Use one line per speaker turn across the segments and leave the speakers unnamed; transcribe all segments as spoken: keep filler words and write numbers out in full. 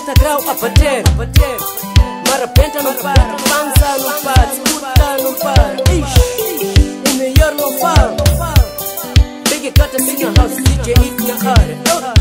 cinquenta graus a bater. Marapenta não para, pança não para, escuta não para. Ixi, o melhor não para. Big Cut minha house, D J It na área.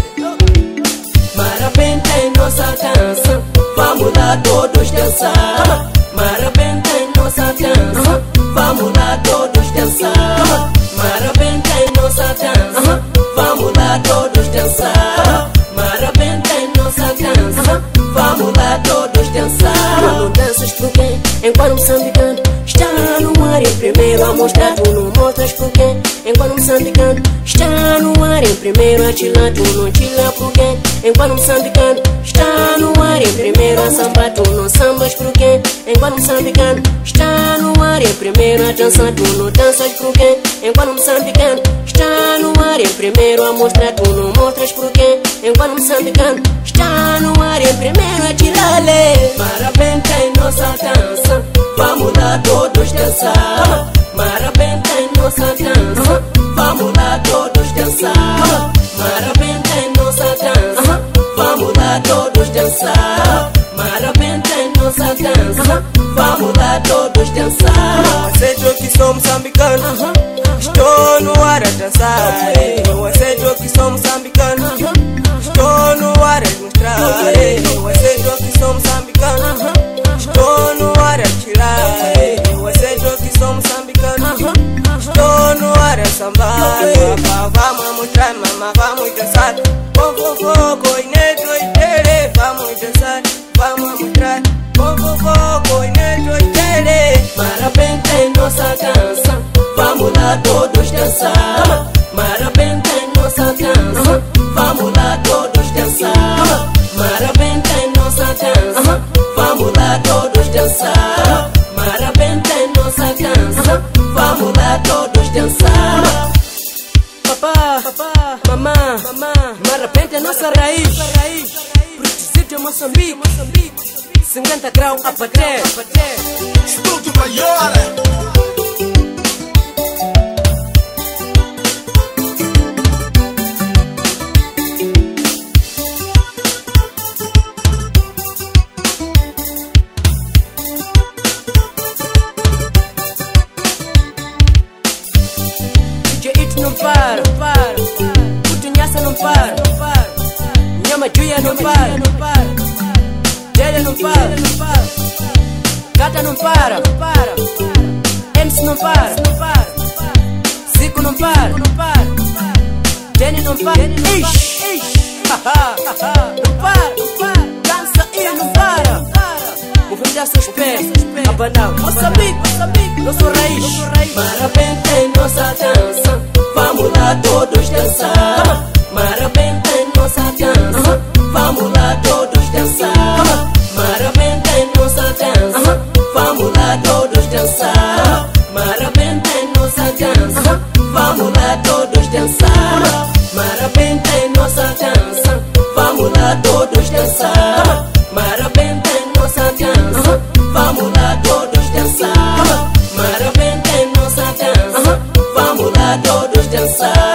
Marapenta é nossa dança, vamos lá todos dançar. Marapenta é nossa dança, vamos lá todos dançar. Marapenta é nossa dança, vamos lá todos dançar. Marapenta é nossa dança, vamos lá todos dançar. Não danças por quem? Enquanto moçambicano está no ar em primeiro a mostrar, tu não mostras por quem? Enquanto moçambicano está no ar em primeiro a tilar, tu não tira por quem? Enquanto moçambicano está no ar em primeiro a sambar, tu não sambas por quem? Enquanto moçambicano está no ar em primeiro a dançar, tu não danças por quem? Enquanto moçambicano está no ar em primeiro a mostrar, tu não mostras por quem? Enquanto moçambicano está no ar em primeiro a tirar-lhe. Marapenta é nossa dança, vamos lá todos dançar. Marapenta é nossa dança, vamos lá todos dançar. Marapenta é nossa dança, vamos lá todos dançar. Marapenta é nossa dança, vamos lá todos dançar.
Eu aceito que sou moçambicano, estou no ar a dançar. Eu aceito que sou moçambicano, estou no ar a mostrar. Eu aceito que sou moçambicano, estou no ar a tirar. Eu aceito que sou moçambicano, estou no ar a sambar. Vamos mostrar, mamãe, vamos dançar. Vovô, coineto e tere, vamos dançar, vamos mostrar. Vovô, coineto e tere.
Marapenta é nossa dança, vamos lá todos dançar. Marapenta é nossa dança, vamos lá todos dançar. Marapenta é nossa dança, vamos lá todos dançar. Marapenta é nossa dança, vamos lá todos dançar. Papá, papá, mamã, mamã, Marapenta é nossa raiz. Protegido de Moçambique, cinquenta graus a bater.
Estúdio maior.
D J It não para, Putunhaça não para, Nhama Juia não para, Dele não para, Gata não para, M C não para, Zico não para, Jenny não para, Ixi, não para, dança e não para. Movimentar seus pés, abanar, Moçambique, nosso raiz. Marapenta é nossa dança, vamos lá todos dançar. Marapenta é nossa dança, vamos lá todos dançar. Marapenta é nossa dança, vamos lá todos dançar. Marapenta é nossa dança, vamos lá todos dançar. Marapenta é nossa dança, vamos lá todos dançar. Marapenta é nossa dança, vamos lá todos dançar. Marapenta é nossa dança, vamos lá todos dançar.